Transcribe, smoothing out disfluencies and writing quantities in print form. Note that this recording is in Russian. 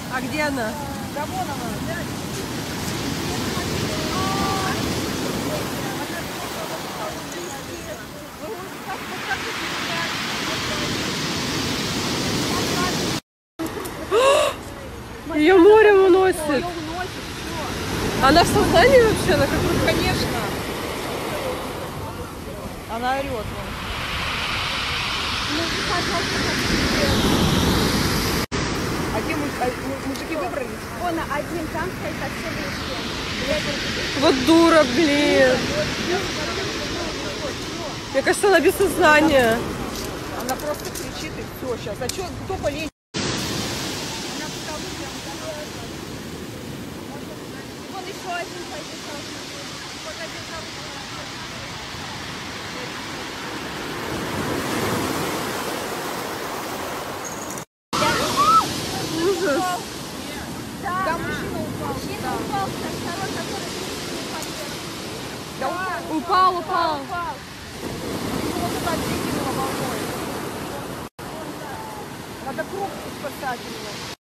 А где она? Да вон она. Ее морем уносит. Она в сознании вообще? Она как... Конечно. Она орет. А где мужики выбрались? Вон один там стоит, а все близкие. Вот дура, блин. Мне кажется, она без сознания. Она просто кричит и все сейчас. А что, кто полезет? Вон еще один пойдет. Ужас. Да, мужчина упал. Мужчина упал, второй, который не подъехал. Упал, упал. Вот это выкинула волной. Надо круг спасательный.